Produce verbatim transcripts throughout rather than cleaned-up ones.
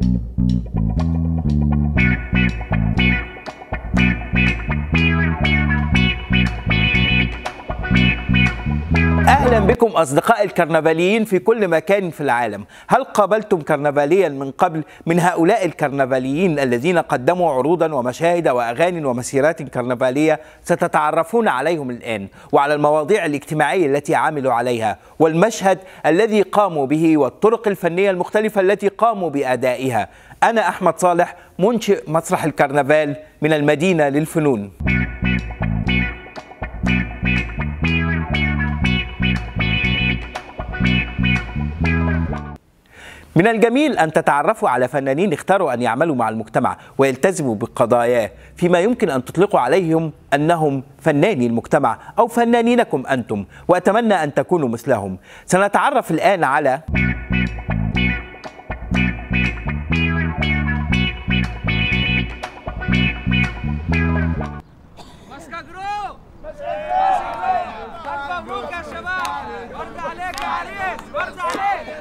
أهلا بكم أصدقاء الكرنفاليين في كل مكان في العالم. هل قابلتم كرنفاليا من قبل من هؤلاء الكرنفاليين الذين قدموا عروضا ومشاهد وأغاني ومسيرات كرنفالية؟ ستتعرفون عليهم الآن وعلى المواضيع الاجتماعية التي عملوا عليها والمشهد الذي قاموا به والطرق الفنية المختلفة التي قاموا بأدائها. أنا أحمد صالح، منشئ مسرح الكرنفال من المدينة للفنون. من الجميل أن تتعرفوا على فنانين اختاروا أن يعملوا مع المجتمع ويلتزموا بقضاياه، فيما يمكن أن تطلقوا عليهم أنهم فناني المجتمع أو فنانينكم أنتم، وأتمنى أن تكونوا مثلهم. سنتعرف الآن على مبروك يا شباب، ورد عليك يا عريس، ورد عليك.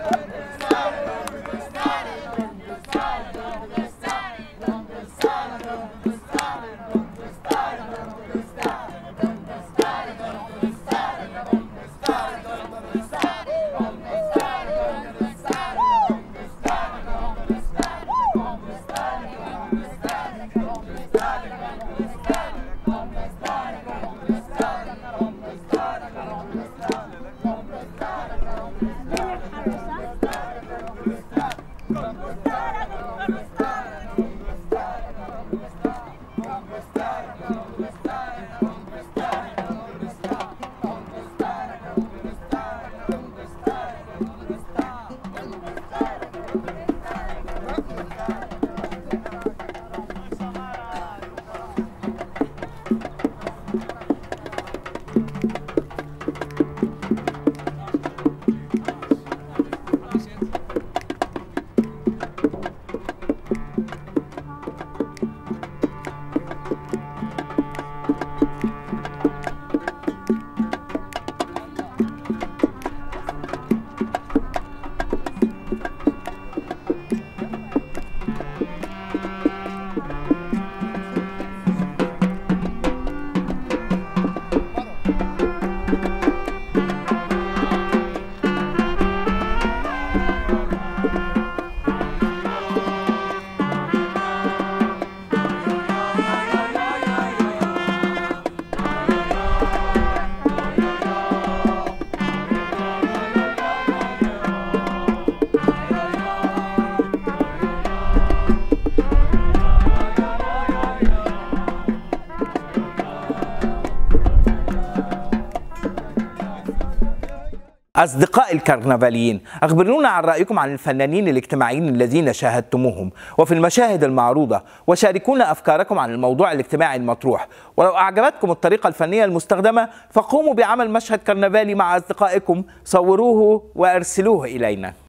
أصدقاء الكرنفاليين، أخبرونا عن رأيكم عن الفنانين الاجتماعيين الذين شاهدتموهم وفي المشاهد المعروضة، وشاركونا أفكاركم عن الموضوع الاجتماعي المطروح. ولو أعجبتكم الطريقة الفنية المستخدمة فقوموا بعمل مشهد كرنفالي مع أصدقائكم، صوروه وأرسلوه إلينا.